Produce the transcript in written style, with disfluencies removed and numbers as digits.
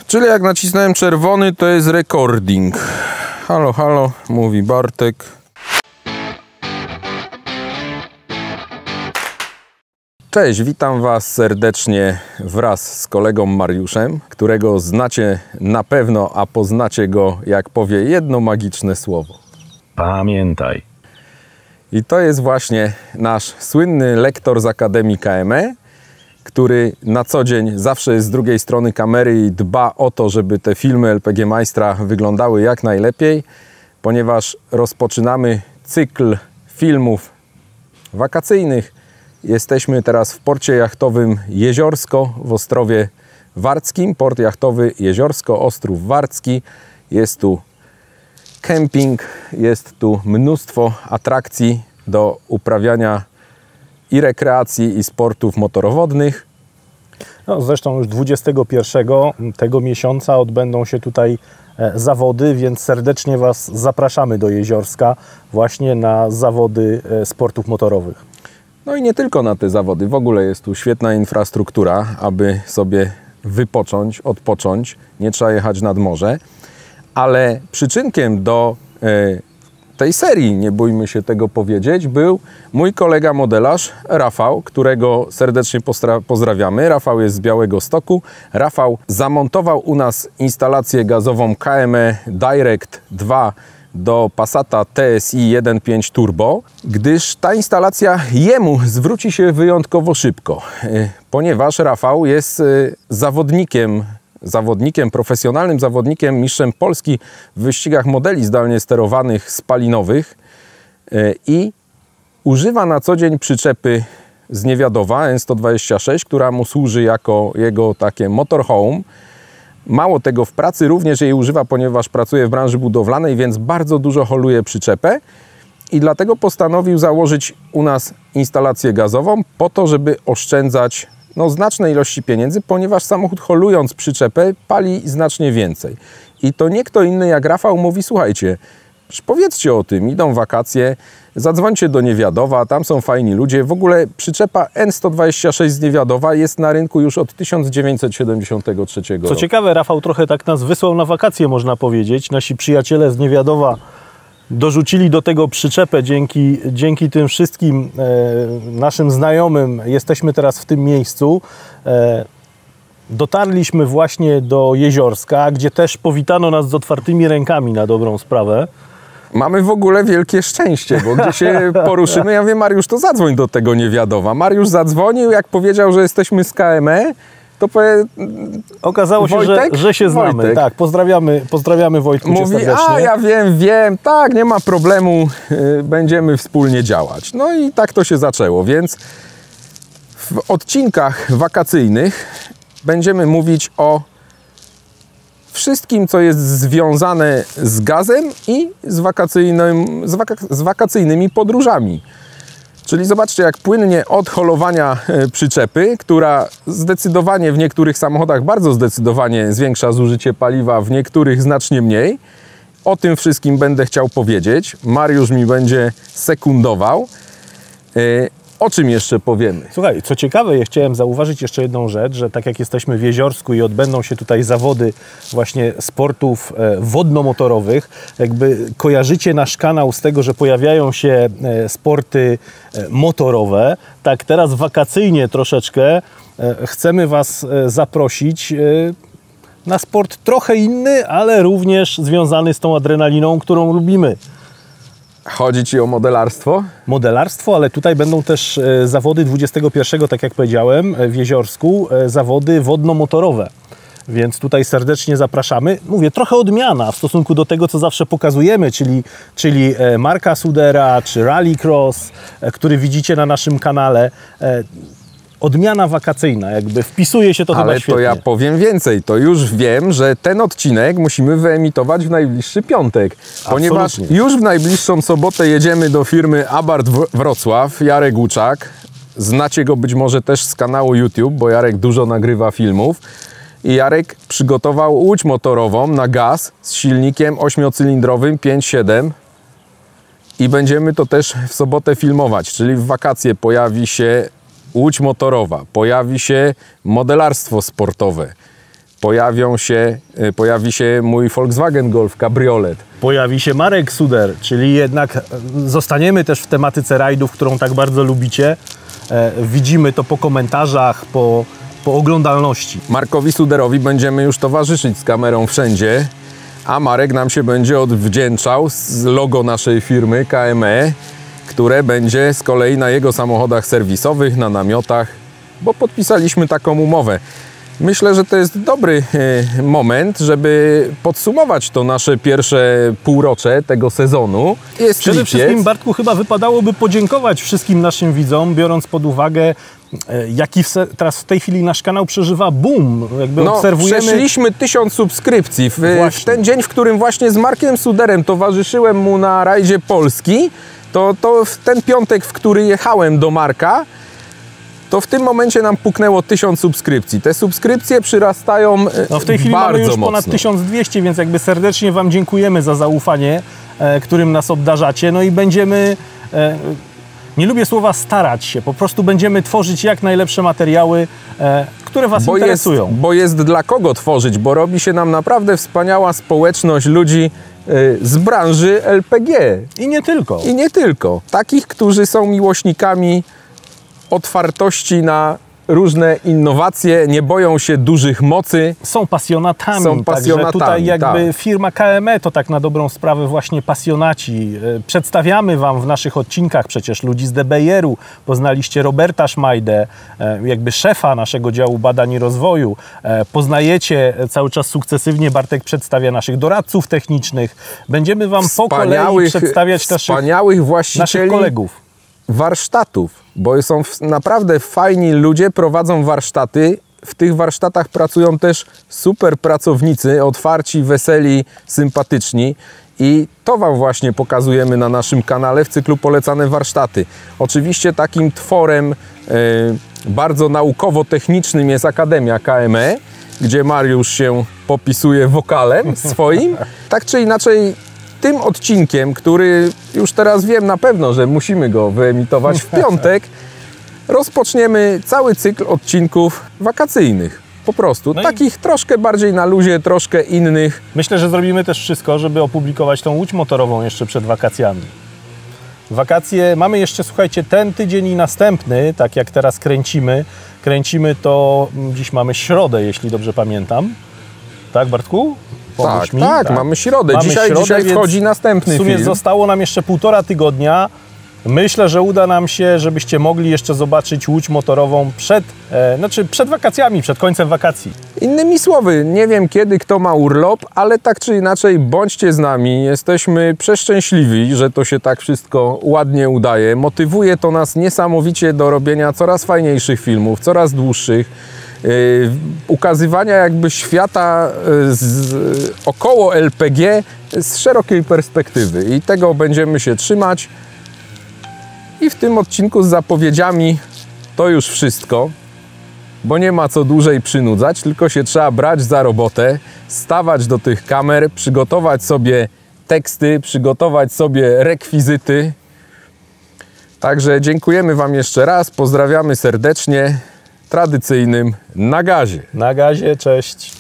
Czyli jak nacisnąłem czerwony, to jest recording. Halo, halo, mówi Bartek. Cześć, witam Was serdecznie wraz z kolegą Mariuszem, którego znacie na pewno, a poznacie go, jak powie jedno magiczne słowo. Pamiętaj. I to jest właśnie nasz słynny lektor z Akademii KME, który na co dzień zawsze jest z drugiej strony kamery i dba o to, żeby te filmy LPG Majstra wyglądały jak najlepiej, ponieważ rozpoczynamy cykl filmów wakacyjnych. Jesteśmy teraz w porcie jachtowym Jeziorsko w Ostrowie Warckim. Port jachtowy Jeziorsko, Ostrów Warcki. Jest tu kemping, jest tu mnóstwo atrakcji do uprawiania i rekreacji, i sportów motorowodnych. No, zresztą już 21 tego miesiąca odbędą się tutaj zawody, więc serdecznie Was zapraszamy do Jeziorska właśnie na zawody sportów motorowych. No i nie tylko na te zawody. W ogóle jest tu świetna infrastruktura, aby sobie wypocząć, odpocząć. Nie trzeba jechać nad morze. Ale przyczynkiem do tej serii, nie bójmy się tego powiedzieć, był mój kolega modelarz Rafał, którego serdecznie pozdrawiamy. Rafał jest z Białegostoku. Rafał zamontował u nas instalację gazową KME Direct 2 do Passata TSI 1.5 Turbo, gdyż ta instalacja jemu zwróci się wyjątkowo szybko, ponieważ Rafał jest profesjonalnym zawodnikiem, mistrzem Polski w wyścigach modeli zdalnie sterowanych spalinowych i używa na co dzień przyczepy z Niewiadowa N126, która mu służy jako jego takie motorhome. Mało tego, w pracy również jej używa, ponieważ pracuje w branży budowlanej, więc bardzo dużo holuje przyczepę i dlatego postanowił założyć u nas instalację gazową po to, żeby oszczędzać znaczne ilości pieniędzy, ponieważ samochód holując przyczepę pali znacznie więcej. I to nie kto inny jak Rafał mówi: słuchajcie, powiedzcie o tym, idą wakacje, zadzwońcie do Niewiadowa, tam są fajni ludzie. W ogóle przyczepa N126 z Niewiadowa jest na rynku już od 1973 roku. Co ciekawe, Rafał trochę tak nas wysłał na wakacje, można powiedzieć. Nasi przyjaciele z Niewiadowa dorzucili do tego przyczepę. Dzięki tym wszystkim naszym znajomym jesteśmy teraz w tym miejscu. Dotarliśmy właśnie do Jeziorska, gdzie też powitano nas z otwartymi rękami, na dobrą sprawę. Mamy w ogóle wielkie szczęście, bo gdy się poruszymy, ja mówię: Mariusz, to zadzwoń do tego Niewiadowa. Mariusz zadzwonił, jak powiedział, że jesteśmy z KME, to okazało się, Wojtek? że się znamy. Wojtek. Tak, pozdrawiamy Wojtku cię serdecznie. A ja wiem, tak, nie ma problemu, będziemy wspólnie działać. No i tak to się zaczęło, więc w odcinkach wakacyjnych będziemy mówić o wszystkim, co jest związane z gazem i z wakacyjnymi podróżami. Czyli zobaczcie, jak płynnie od holowania przyczepy, która zdecydowanie w niektórych samochodach bardzo zdecydowanie zwiększa zużycie paliwa, w niektórych znacznie mniej. O tym wszystkim będę chciał powiedzieć. Mariusz mi będzie sekundował. O czym jeszcze powiemy? Słuchaj, co ciekawe, ja chciałem zauważyć jeszcze jedną rzecz, że tak jak jesteśmy w Jeziorsku i odbędą się tutaj zawody właśnie sportów wodno-motorowych, jakby kojarzycie nasz kanał z tego, że pojawiają się sporty motorowe, tak teraz wakacyjnie troszeczkę chcemy Was zaprosić na sport trochę inny, ale również związany z tą adrenaliną, którą lubimy. Chodzi Ci o modelarstwo? Modelarstwo, ale tutaj będą też zawody 21, tak jak powiedziałem, w Jeziorsku, zawody wodno-motorowe. Więc tutaj serdecznie zapraszamy. Mówię, trochę odmiana w stosunku do tego, co zawsze pokazujemy, czyli marka Sudera, czy Rallycross, który widzicie na naszym kanale. Odmiana wakacyjna, jakby wpisuje się to chyba świetnie. Ale to ja powiem więcej, to już wiem, że ten odcinek musimy wyemitować w najbliższy piątek, ponieważ już w najbliższą sobotę jedziemy do firmy Abarth Wrocław. Jarek Łuczak, znacie go być może też z kanału YouTube, bo Jarek dużo nagrywa filmów. I Jarek przygotował łódź motorową na gaz z silnikiem 8-cylindrowym 5.7 i będziemy to też w sobotę filmować, czyli w wakacje pojawi się łódź motorowa, pojawi się modelarstwo sportowe, pojawi się mój Volkswagen Golf Cabriolet. Pojawi się Marek Suder, czyli jednak zostaniemy też w tematyce rajdów, którą tak bardzo lubicie. Widzimy to po komentarzach, po oglądalności. Markowi Suderowi będziemy już towarzyszyć z kamerą wszędzie, a Marek nam się będzie odwdzięczał z logo naszej firmy KME, które będzie z kolei na jego samochodach serwisowych, na namiotach, bo podpisaliśmy taką umowę. Myślę, że to jest dobry moment, żeby podsumować to nasze pierwsze półrocze tego sezonu. Jest Przede lipiec. wszystkim, Bartku, chyba wypadałoby podziękować wszystkim naszym widzom, biorąc pod uwagę, jaki teraz w tej chwili nasz kanał przeżywa boom. Jakby obserwujemy... Przeszliśmy 1000 subskrypcji. W ten dzień, w którym właśnie z Markiem Suderem towarzyszyłem mu na rajdzie Polski, to w ten piątek, w który jechałem do Marka, to w tym momencie nam puknęło 1000 subskrypcji. Te subskrypcje przyrastają w tej chwili bardzo mamy już ponad mocno. 1200, więc jakby serdecznie Wam dziękujemy za zaufanie, którym nas obdarzacie. No i będziemy, nie lubię słowa starać się, po prostu będziemy tworzyć jak najlepsze materiały, które Was interesują. Bo jest dla kogo tworzyć, bo robi się nam naprawdę wspaniała społeczność ludzi z branży LPG. I nie tylko. I nie tylko. Takich, którzy są miłośnikami otwartości na różne innowacje, nie boją się dużych mocy. Są pasjonatami. Także tutaj jakby firma KME to tak na dobrą sprawę właśnie pasjonaci. Przedstawiamy Wam w naszych odcinkach przecież ludzi z DBR-u. Poznaliście Roberta Szmajdę, jakby szefa naszego działu badań i rozwoju. Poznajecie cały czas sukcesywnie, Bartek przedstawia naszych doradców technicznych. Będziemy Wam po kolei przedstawiać wspaniałych naszych kolegów. Warsztatów, bo są naprawdę fajni ludzie, prowadzą warsztaty. W tych warsztatach pracują też super pracownicy, otwarci, weseli, sympatyczni i to Wam właśnie pokazujemy na naszym kanale w cyklu Polecane Warsztaty. Oczywiście takim tworem bardzo naukowo-technicznym jest Akademia KME, gdzie Mariusz się popisuje wokalem swoim. Tak czy inaczej, tym odcinkiem, który już teraz wiem na pewno, że musimy go wyemitować w piątek, rozpoczniemy cały cykl odcinków wakacyjnych. Po prostu. No takich troszkę bardziej na luzie, troszkę innych. Myślę, że zrobimy też wszystko, żeby opublikować tą łódź motorową jeszcze przed wakacjami. Wakacje mamy jeszcze, słuchajcie, ten tydzień i następny, tak jak teraz kręcimy. Kręcimy to, dziś mamy środę, jeśli dobrze pamiętam. Tak, Bartku? Tak, mamy środę. Dzisiaj wchodzi następny film. W sumie zostało nam jeszcze 1,5 tygodnia. Myślę, że uda nam się, żebyście mogli jeszcze zobaczyć łódź motorową przed wakacjami, przed końcem wakacji. Innymi słowy, nie wiem kiedy kto ma urlop, ale tak czy inaczej bądźcie z nami. Jesteśmy przeszczęśliwi, że to się tak wszystko ładnie udaje. Motywuje to nas niesamowicie do robienia coraz fajniejszych filmów, coraz dłuższych. Ukazywania jakby świata około LPG z szerokiej perspektywy i tego będziemy się trzymać. I w tym odcinku z zapowiedziami to już wszystko, bo nie ma co dłużej przynudzać, tylko się trzeba brać za robotę, stawać do tych kamer, przygotować sobie teksty, przygotować sobie rekwizyty. Także dziękujemy Wam jeszcze raz, pozdrawiamy serdecznie. Tradycyjnym na gazie. Na gazie, cześć.